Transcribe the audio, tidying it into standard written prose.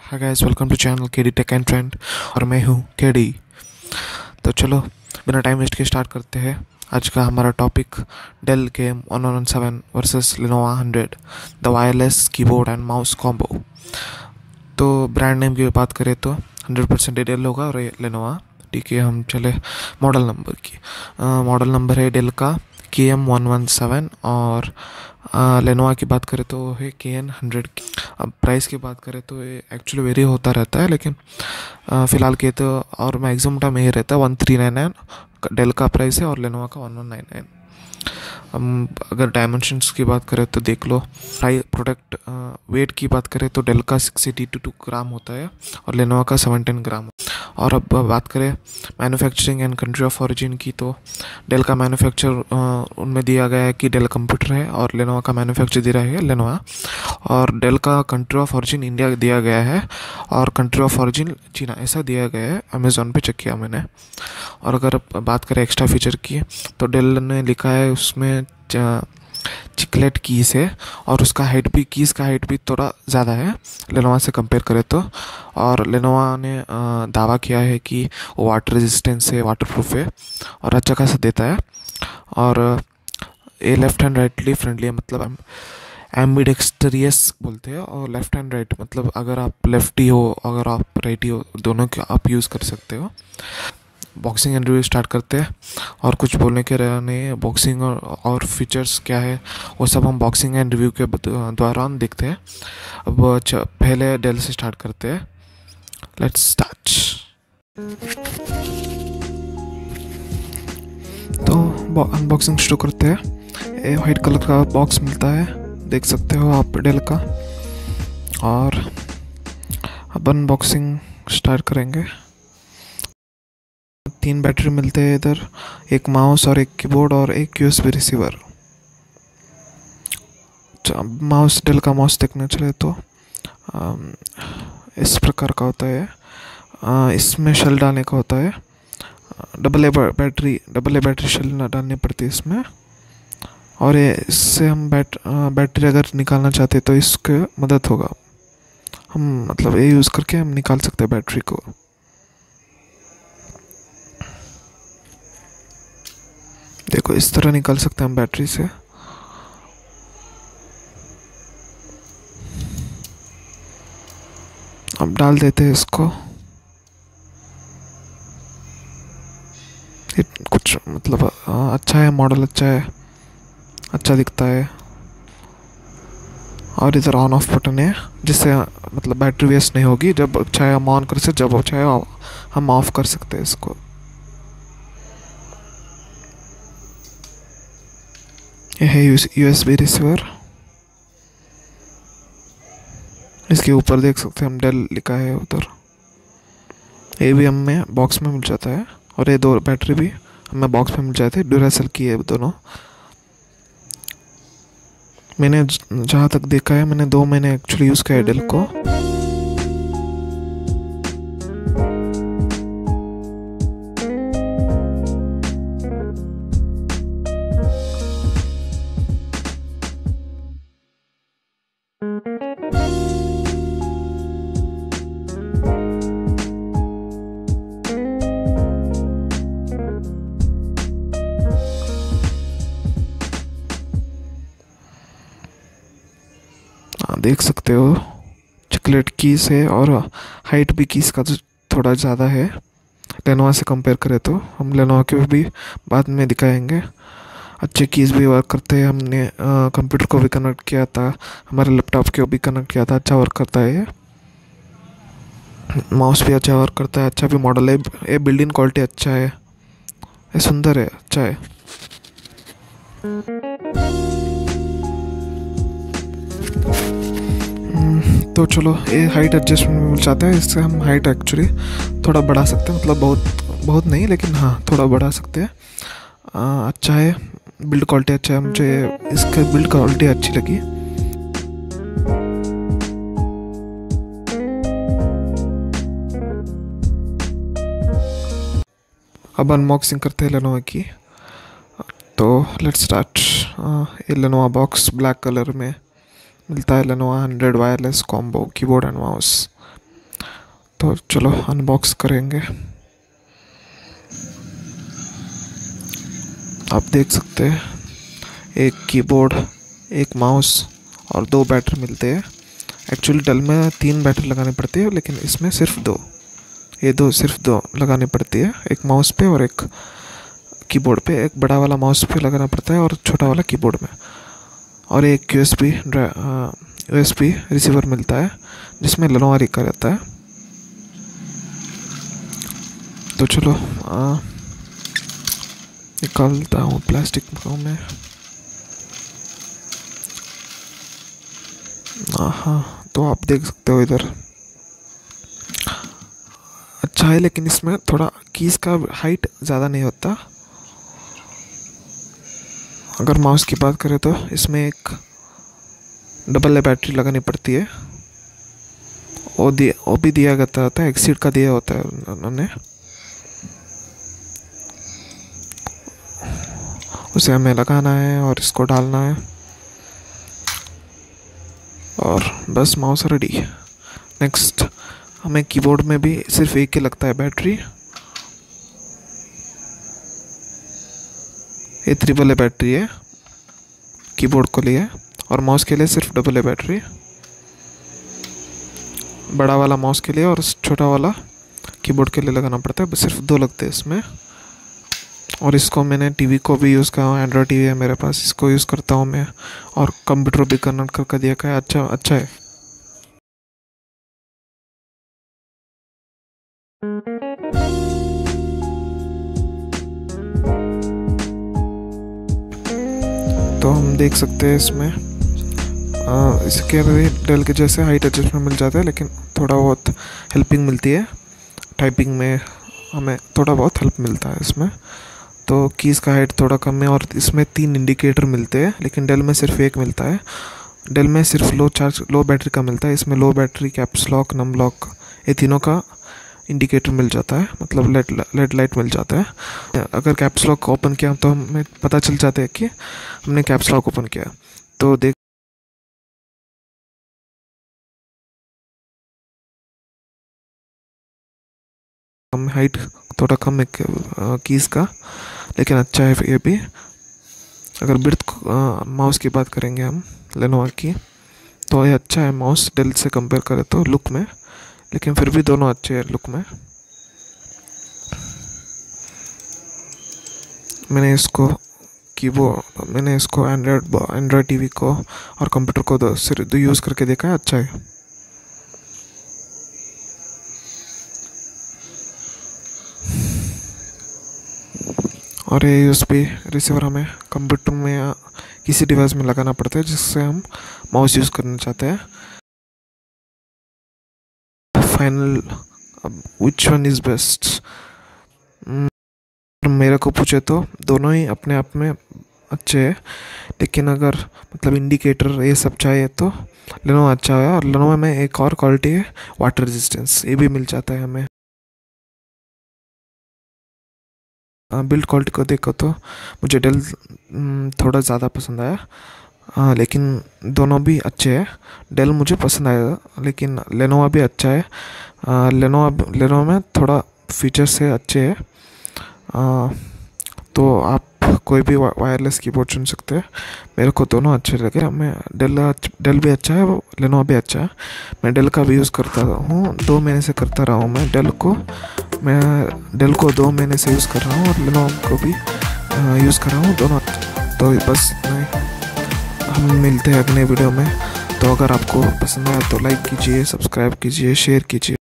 Hi guys, welcome to channel KD tech and trend और मैं हूँ केडी। तो चलो बिना टाइम वेस्ट के स्टार्ट करते हैं। आज का हमारा टॉपिक डेल के 1117 versus Lenovo 100 the wireless keyboard and mouse combo. तो ब्रांड नेम की बात करें तो 100% डेल होगा और ये लेनोवा। ठीक है, हम चले मॉडल नंबर की। मॉडल नंबर है डेल का KM117 और लेनोवा की बात करें तो है KN100 की। अब प्राइस की बात करें तो ये एक्चुअली वेरी होता रहता है, लेकिन फ़िलहाल के तो और मैक्सिमम टाइम यही रहता है 1399 डेल का प्राइस है और लेनोवा का 1199। हम अगर डायमेंशंस की बात करें तो देख लो। प्रोडक्ट वेट की बात करें तो डेल का 682 ग्राम होता है और लेनोवा का 710 ग्राम। और अब बात करें manufacturing and country of origin की, तो डेल का मैन्युफैक्चर उनमें दिया गया है कि डेल कंप्यूटर है और लेनोवा का मैन्युफैक्चर दिया है लेनोवा। और डेल का कंट्री ऑफ ओरिजिन इंडिया दिया गया है और कंट्री ऑफ ओरिजिन चीना, ऐसा दिया गया है। अमेज़ॉन पे चेक किया मैंने। और अगर बात करें एक्स्ट्रा फीचर की तो डेल ने लिखा है उसमें चिकलेट कीज़ है और उसका हाइट भी, कीज़ का हाइट भी थोड़ा ज़्यादा है लेनोवा से कंपेयर करें तो। और लेनोवा ने दावा किया है कि वो वाटर रेजिस्टेंस है, वाटर प्रूफ है और अच्छा खासा देता है। और ये लेफ्ट हैंड राइटली फ्रेंडली है, मतलब एम्बिडेक्स्टरियस बोलते हैं। और लेफ्ट हैंड राइट मतलब अगर आप लेफ्टी हो, अगर आप राइटी हो, दोनों के आप यूज़ कर सकते हो। बॉक्सिंग एंड रिव्यू स्टार्ट करते हैं और कुछ बोलने के नहीं। बॉक्सिंग और फीचर्स क्या है वो सब हम बॉक्सिंग एंड रिव्यू के दौरान देखते हैं। अब पहले डेल से स्टार्ट करते हैं। Let's start. तो अनबॉक्सिंग शुरू करते हैं। ये वाइट कलर का बॉक्स मिलता है, देख सकते हो आप डेल का। और अब अनबॉक्सिंग स्टार्ट करेंगे। 3 बैटरी मिलते हैं इधर, एक माउस और एक कीबोर्ड और एक USB रिसीवर। माउस, डेल का माउस देखने चले तो इस प्रकार का होता है। इसमें शेल डालने का होता है। डबल ए बैटरी शेल डालनी पड़ती है इसमें। और ये इससे हम बैटरी अगर निकालना चाहते हैं तो इसके मदद होगा। हम मतलब ये यूज़ करके हम निकाल सकते हैं बैटरी को। देखो, इस तरह निकाल सकते हैं हम बैटरी से। अब डाल देते हैं इसको। कुछ मतलब अच्छा है, मॉडल अच्छा है, अच्छा दिखता है। और इधर ऑन ऑफ बटन है, जिससे मतलब बैटरी वेस्ट नहीं होगी। जब चाहे हम ऑन कर सकते, जब चाहे हम ऑफ कर सकते हैं इसको। यह है USB रिसीवर। इसके ऊपर देख सकते हैं हम डेल लिखा है उधर। ये भी हमें बॉक्स में मिल जाता है और ये 2 बैटरी भी हमें बॉक्स में मिल जाते हैं। ड्यूरासेल की है दोनों। मैंने जहाँ तक देखा है, मैंने 2 महीने एक्चुअली यूज़ किया है डेल को। देख सकते हो चॉकलेट कीज़ है और हाइट भी कीज़ का तो थोड़ा ज़्यादा है लेनोवा से कंपेयर करें तो। हम लेनोवा के भी बाद में दिखाएंगे। अच्छे कीज़ भी वर्क करते हैं। हमने कंप्यूटर को भी कनेक्ट किया था, हमारे लैपटॉप को भी कनेक्ट किया था। अच्छा वर्क करता है। माउस भी अच्छा वर्क करता है। अच्छा भी मॉडल है। ये बिल्ड इन क्वालिटी अच्छा है, ये सुंदर है, अच्छा है। तो चलो, ये हाइट एडजस्टमेंट मिल जाता है। इससे हम हाइट एक्चुअली थोड़ा बढ़ा सकते हैं, मतलब बहुत नहीं, लेकिन हाँ थोड़ा बढ़ा सकते हैं। अच्छा है, बिल्ड क्वालिटी अच्छा है। मुझे इसका बिल्ड क्वालिटी अच्छी लगी। अब अनबॉक्सिंग करते हैं लेनोवा की। तो लेट्स स्टार्ट। ये लेनोवा बॉक्स ब्लैक कलर में मिलता है। Lenovo 100 wireless combo keyboard and mouse. तो चलो अनबॉक्स करेंगे। आप देख सकते हैं एक कीबोर्ड, एक माउस और 2 बैटरी मिलते हैं। एक्चुअली डेल में 3 बैटरी लगानी पड़ती है, लेकिन इसमें सिर्फ 2, ये सिर्फ 2 लगानी पड़ती है, एक माउस पे और एक कीबोर्ड पे। एक बड़ा वाला माउस पे लगाना पड़ता है और छोटा वाला कीबोर्ड में। और एक यूएसबी रिसीवर मिलता है जिसमें लेनोवो लिखा रहता है। तो चलो निकालता हूँ प्लास्टिक में। हाँ, तो आप देख सकते हो इधर अच्छा है, लेकिन इसमें थोड़ा कीज का हाइट ज़्यादा नहीं होता। अगर माउस की बात करें तो इसमें एक डबल ए बैटरी लगानी पड़ती है। वो भी दिया जाता है, एक्सीड का दिया होता है उन्होंने। उसे हमें लगाना है और इसको डालना है और बस माउस रेडी। नेक्स्ट, हमें कीबोर्ड में भी सिर्फ एक ही लगता है बैटरी। ये ट्रिपल ए बैटरी है कीबोर्ड के लिए, और माउस के लिए सिर्फ डबल ए बैटरी। बड़ा वाला माउस के लिए और छोटा वाला कीबोर्ड के लिए लगाना पड़ता है। सिर्फ 2 लगते हैं इसमें। और इसको मैंने टीवी को भी यूज़ करा हूँ, एंड्रॉयड टीवी है मेरे पास, इसको यूज़ करता हूँ मैं। और कंप्यूटर भी कनेक्ट करके दिया है। अच्छा है। तो हम देख सकते हैं इसमें इसके अलावा डेल के जैसे हाइट एडजस्टमेंट मिल जाता है, लेकिन थोड़ा बहुत हेल्पिंग मिलती है। टाइपिंग में हमें थोड़ा बहुत हेल्प मिलता है इसमें। तो कीज़ का हाइट थोड़ा कम है और इसमें 3 इंडिकेटर मिलते हैं, लेकिन डेल में सिर्फ एक मिलता है। डेल में सिर्फ लो बैटरी का मिलता है, इसमें low battery, caps lock, num lock, ये तीनों का इंडिकेटर मिल जाता है, मतलब लेड लाइट मिल जाता है। अगर कैप्स लॉक ओपन किया तो हमें पता चल जाता है कि हमने कैप्स लॉक ओपन किया। तो देख कम हाइट थोड़ा कम है कीज़ का, लेकिन अच्छा है ये भी। अगर बिर्थ माउस की बात करेंगे हम लेनोवो की, तो ये अच्छा है माउस डेल से कंपेयर करें तो लुक में, लेकिन फिर भी दोनों अच्छे हैं लुक में। मैंने इसको एंड्रॉयड टीवी को और कंप्यूटर को दो यूज़ करके देखा है, अच्छा है। और ये यूएसबी रिसीवर हमें कंप्यूटर में या किसी डिवाइस में लगाना पड़ता है जिससे हम माउस यूज़ करना चाहते हैं। Final, which one is best? मेरे को पूछे तो दोनों ही अपने आप में अच्छे हैं, लेकिन अगर मतलब इंडिकेटर ये सब चाहिए तो लेनोवो अच्छा है। और लेनोवो में एक और क्वालिटी है, वाटर रेजिस्टेंस, ये भी मिल जाता है हमें। बिल्ड क्वालिटी को देखो तो मुझे डेल थोड़ा ज़्यादा पसंद आया, लेकिन दोनों भी अच्छे हैं। डेल मुझे पसंद आया, लेकिन लेनोवो भी अच्छा है। लेनोवो में थोड़ा फीचर्स से अच्छे हैं। तो आप कोई भी वायरलेस कीबोर्ड चुन सकते हैं। मेरे को दोनों अच्छे लगे। मैं डेल भी अच्छा है, लेनोवो भी अच्छा है। मैं डेल का भी यूज़ करता हूँ, 2 महीने से करता रहा हूँ मैं डेल को 2 महीने से यूज़ कर रहा हूँ, और लेनोवो को भी यूज़ कर रहा हूँ, दोनों। तो बस हम मिलते हैं अगले वीडियो में। तो अगर आपको पसंद आया तो लाइक कीजिए, सब्सक्राइब कीजिए, शेयर कीजिए।